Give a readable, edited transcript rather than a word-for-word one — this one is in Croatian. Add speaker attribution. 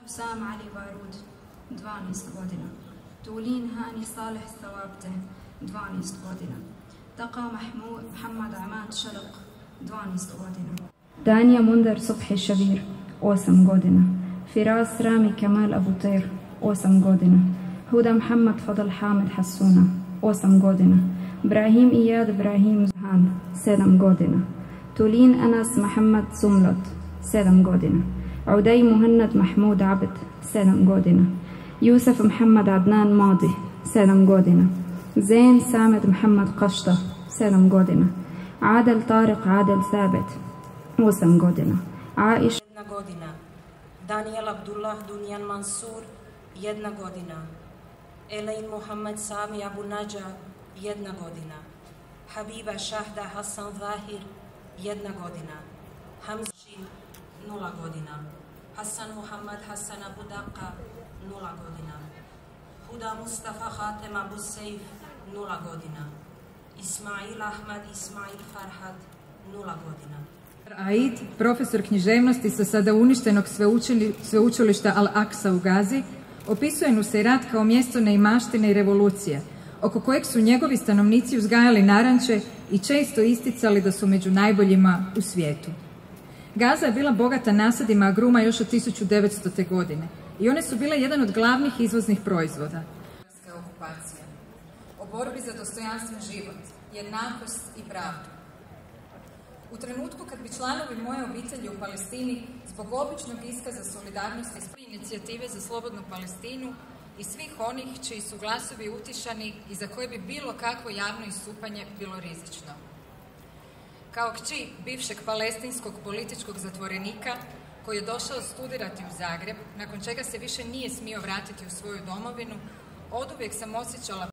Speaker 1: Sam Ali Barud, 12 godina. Tulin Hani Saleh Thawabte, 12 godina. Taqa Muhammad Ahmad Shalq, 12 godina. Danja Mundar Subhi Shabir, 8 godina. Firas Rami Kamal Abu Tair, 8 godina. Huda Muhammad Fadl Hamid Hassuna, 8 godina. Ibrahim Iyad Ibrahim Zahan, 7 godina. Tulin Anas Muhammad Sumlat, 7 godina. Udaj Muhannad Mahmud Abed, 7 godina. Yusuf Muhammad Adnan Madi, 7 godina. Zain Samed Muhammad Qashta, 7 godina. Adel Tariq Adel Thabit, 8 godina. Aish,
Speaker 2: 1 godina. Daniel Abdullah Dunjan Mansur, 1 godina. Elain Muhammad Sami Abu Nađa, 1 godina. Habiba Shahda Hassan Zahir, 1 godina. Hamza 0 godina. Hassan Muhammad Hassan Abu Daqqa, 0 godina. Huda Mustafa Khatem Abu Saif, 0 godina. Ismail Ahmad Ismail Farhad, 0 godina.
Speaker 3: Aid, profesor književnosti sa sada uništenog sveučilišta Al-Aqsa u Gazi, opisuje Nusejrat kao mjesto neimaštine i revolucije, oko kojeg su njegovi stanovnici uzgajali naranče i često isticali da su među najboljima u svijetu. Gaza je bila bogata nasadima agruma još od 1900. godine i one su bile jedan od glavnih izvoznih proizvoda. Okupacija. O borbi za dostojanstven život, jednakost i pravdu. U trenutku kad bi članovi moje obitelji u Palestini zbog običnog iskaza solidarnosti s inicijative za slobodnu Palestinu i svih onih čiji su glasovi utišani i za koje bi bilo kakvo javno istupanje bilo rizično. Kao kći bivšeg palestinskog političkog zatvorenika koji je došao studirati u Zagreb, nakon čega se više nije smio vratiti u svoju domovinu, oduvijek sam osjećala